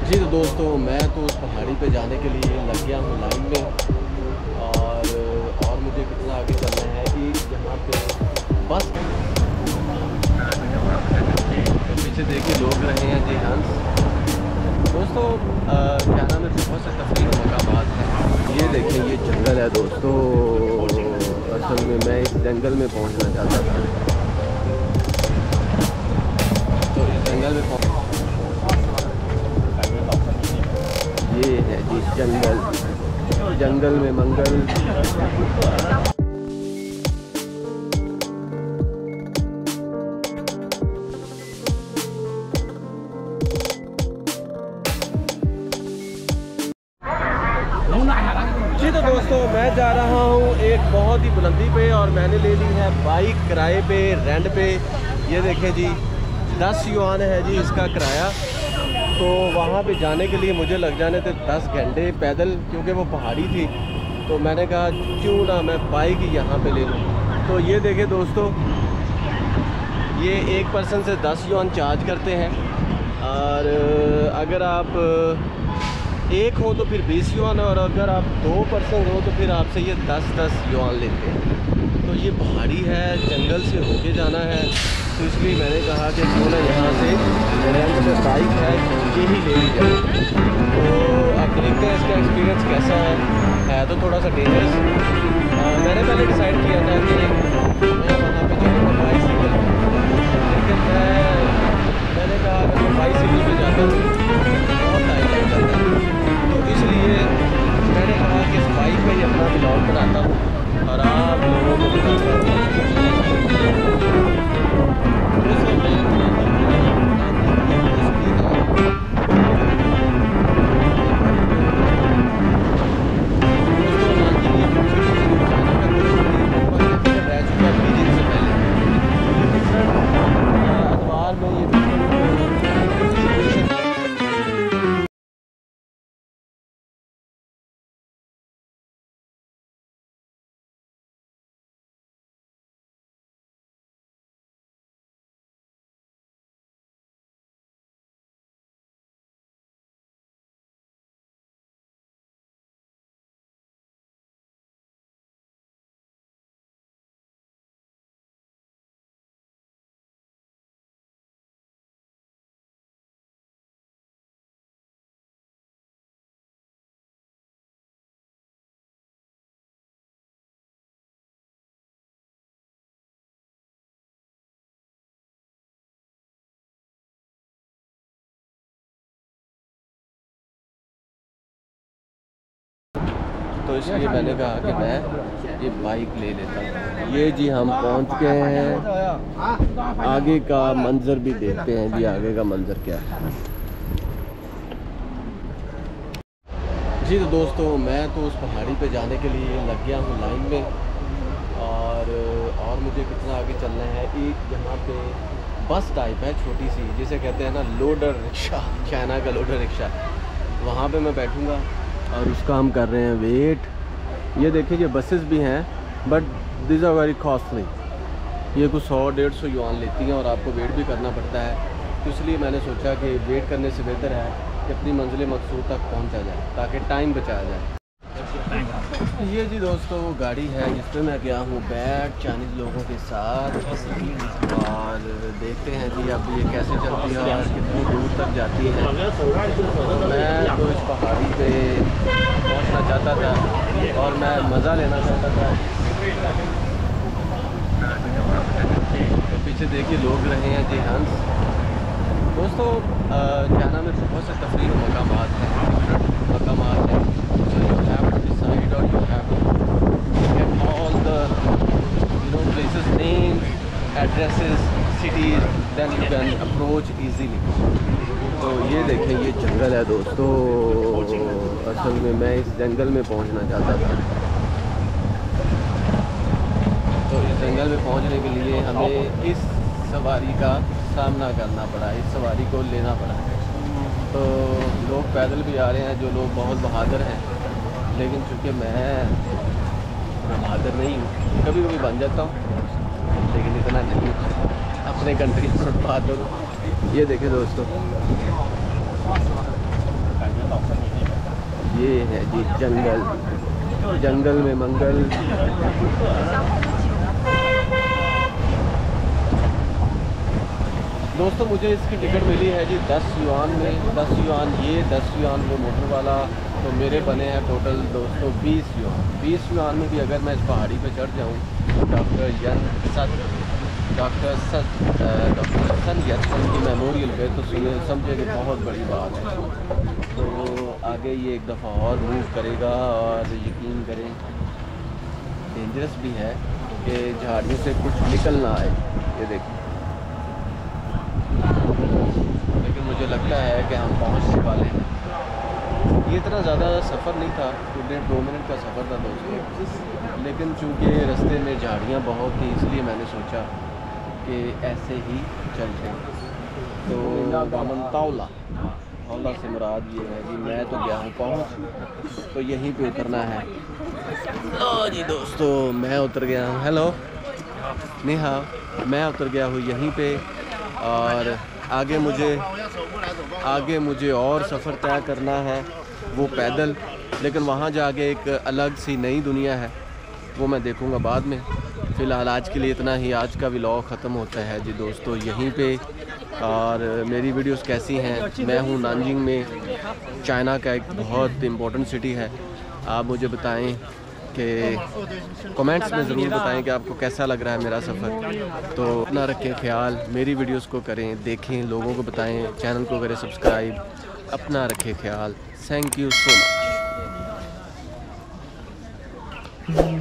जी तो दोस्तों, मैं तो उस पहाड़ी पे जाने के लिए लग गया हूँ लाइन में। और मुझे कितना आगे चलना है कि यहाँ पे बस तो पीछे देखिए लोग रहे हैं जी हंस। दोस्तों क्या नाम है, बहुत से तफरीह मकामात हैं। ये देखें, ये जंगल है दोस्तों। असल में मैं इस जंगल में पहुँचना चाहता था, तो इस जंगल में ये है जी जंगल में मंगल। जी तो दोस्तों, मैं जा रहा हूँ एक बहुत ही बुलंदी पे और मैंने ले ली है बाइक किराए पे, रेंट पे। ये देखें जी, 10 युआन है जी इसका किराया। तो वहाँ पे जाने के लिए मुझे लग जाने थे 10 घंटे पैदल, क्योंकि वो पहाड़ी थी। तो मैंने कहा क्यों ना मैं बाइक यहाँ पे ले लूँ। तो ये देखें दोस्तों, ये एक पर्सन से 10 युआन चार्ज करते हैं, और अगर आप एक हो तो फिर 20 युआन, और अगर आप 2 पर्सन हो तो फिर आपसे ये 10-10 युआन लेते हैं। तो ये पहाड़ी है, जंगल से होके जाना है, तो इसलिए मैंने कहा कि क्यों ना यहाँ से रेंट पे बाइक है ये ही ले ली जाए। तो अब देखते हैं इसका एक्सपीरियंस कैसा है तो थोड़ा सा डेंजरस। मैंने पहले डिसाइड किया था कि मैं वहाँ पे जाऊँगा बाईसाइकिल, लेकिन मैंने कहा अगर मैं बाईसाइकिल पे जाता हूँ बहुत टाइम लग जाता है। तो इसलिए मैंने कहा कि इस बाइक पे ही अपना ब्लॉग बनाता हूँ और आप लोगों को बताता हूँ। तो इसलिए मैंने कहा कि मैं ये बाइक ले लेता हूँ। ये जी हम पहुँच गए हैं, आगे का मंजर भी देखते हैं जी, आगे का मंजर क्या है। जी तो दोस्तों, मैं तो उस पहाड़ी पे जाने के लिए लग गया हूँ लाइन में। और मुझे कितना आगे चलना है कि यहाँ पे बस टाइप है छोटी सी, जिसे कहते हैं ना लोडर रिक्शा, चाइना का लोडर रिक्शा। वहाँ पे मैं बैठूँगा और उसका हम कर रहे हैं वेट। ये देखिए, ये बसेस भी हैं, but this are very costly. ये कुछ 100-150 युआन लेती हैं और आपको वेट भी करना पड़ता है। तो इसलिए मैंने सोचा कि वेट करने से बेहतर है कि अपनी मंजिल मकसूद तक पहुंचा जाए, ताकि टाइम बचाया जाए। ये जी दोस्तों वो गाड़ी है जिस पर मैं गया हूँ बैठ चाइनीज़ लोगों के साथ, और देखते हैं जी अब ये कैसे चलती है और कितनी दूर तक जाती है। मैं तो इस पहाड़ी पे पहुँचना चाहता था और मैं मज़ा लेना चाहता था। तो पीछे देखिए लोग रहे हैं जी हंस। दोस्तों क्या नाम है, बहुत से तफरीह मकामात हैं, मकामात हैं। So you have to decide, or you have to get all the places, names, addresses, cities, then you can approach easily. तो ये देखें, ये जंगल है दोस्तों। असल में मैं इस जंगल में पहुंचना चाहता था, तो इस जंगल में पहुंचने के लिए हमें इस सवारी का सामना करना पड़ा, इस सवारी को लेना पड़ा। तो लोग पैदल भी आ रहे हैं जो लोग बहुत बहादुर हैं, लेकिन चूँकि मैं बहादुर नहीं हूँ, कभी कभी बन जाता हूँ लेकिन इतना नहीं अपने कंट्री में बहादुर। ये देखें दोस्तों, ये है जी जंगल, जंगल में मंगल। दोस्तों मुझे इसकी टिकट मिली है जी 10 युआन में, 10 युआन ये, 10 युआन वो मोटर वाला, तो मेरे बने हैं टोटल दोस्तों 20 युआन। 20 युआन में भी अगर मैं इस पहाड़ी पे चढ़ जाऊँ डॉक्टर सन यत्सन की मेमोरियल पे, तो सुने समझे कि बहुत बड़ी बात है। तो आगे ये एक दफ़ा और मूव करेगा और यकीन करें डेंजरस भी है कि झाड़ियों से कुछ निकल ना आए। ये देखिए, लेकिन मुझे लगता है कि हम पहुंचने वाले हैं। ये इतना ज़्यादा सफ़र नहीं था, 1.5-2 मिनट का सफ़र था दोस्तों, लेकिन चूँकि रास्ते में झाड़ियाँ बहुत थी इसलिए मैंने सोचा कि ऐसे ही चलते हैं। तो दामन तौला से मुराद ये है कि मैं तो गया हूँ पहुँच, तो यहीं पे उतरना है। लो जी दोस्तों, मैं उतर गया हूँ। हेलो नेहा, मैं उतर गया हूँ यहीं पे, और आगे मुझे और सफ़र तय करना है, वो पैदल। लेकिन वहाँ जाके एक अलग सी नई दुनिया है, वो मैं देखूँगा बाद में। फ़िलहाल आज के लिए इतना ही। आज का व्लॉग ख़त्म होता है जी दोस्तों यहीं पे। और मेरी वीडियोस कैसी हैं? मैं हूँ नानजिंग में, चाइना का एक बहुत इम्पोर्टेंट सिटी है। आप मुझे बताएं कि कमेंट्स में ज़रूर बताएं कि आपको कैसा लग रहा है मेरा सफ़र। तो अपना रखें ख्याल, मेरी वीडियोस को करें, देखें, लोगों को बताएं, चैनल को करें सब्सक्राइब। अपना रखें ख्याल। Thank you so much.